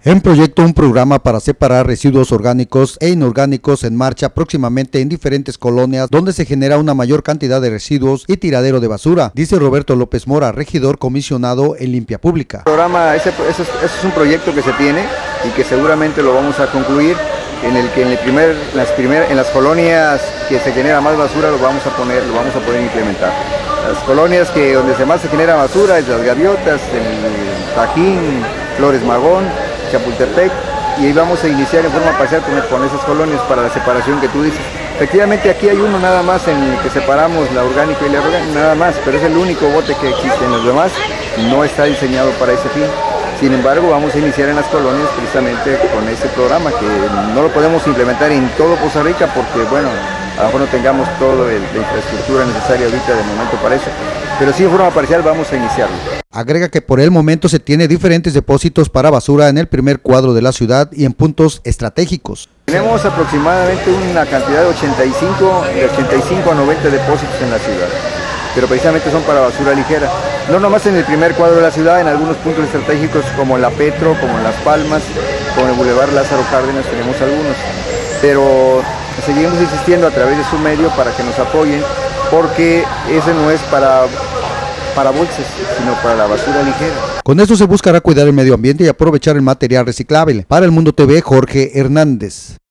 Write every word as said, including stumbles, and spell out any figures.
En proyecto un programa para separar residuos orgánicos e inorgánicos en marcha próximamente en diferentes colonias donde se genera una mayor cantidad de residuos y tiradero de basura, dice Roberto López Mora, regidor comisionado en Limpia Pública. El programa, ese, ese, ese es un proyecto que se tiene y que seguramente lo vamos a concluir, en el que en, el primer, las primer, en las colonias que se genera más basura lo vamos a poner, lo vamos a poder implementar. Las colonias que donde se más se genera basura es las Gaviotas, el Tajín, Flores Magón, Chapultepec, y ahí vamos a iniciar en forma parcial con, con esas colonias para la separación que tú dices. Efectivamente aquí hay uno nada más en el que separamos la orgánica y la orgánica, nada más, pero es el único bote que existe. En los demás no está diseñado para ese fin. Sin embargo, vamos a iniciar en las colonias precisamente con ese programa, que no lo podemos implementar en todo Poza Rica porque, bueno, a lo mejor no tengamos toda la infraestructura necesaria ahorita de momento para eso, pero sí en forma parcial vamos a iniciarlo. Agrega que por el momento se tiene diferentes depósitos para basura en el primer cuadro de la ciudad y en puntos estratégicos. Tenemos aproximadamente una cantidad de ochenta y cinco, de ochenta y cinco a noventa depósitos en la ciudad, pero precisamente son para basura ligera. No nomás en el primer cuadro de la ciudad, en algunos puntos estratégicos como en la Petro, como en Las Palmas, como en el Boulevard Lázaro Cárdenas tenemos algunos, pero seguimos insistiendo a través de su medio para que nos apoyen, porque ese no es para, para bolsas, sino para la basura ligera. Con esto se buscará cuidar el medio ambiente y aprovechar el material reciclable. Para El Mundo T V, Jorge Hernández.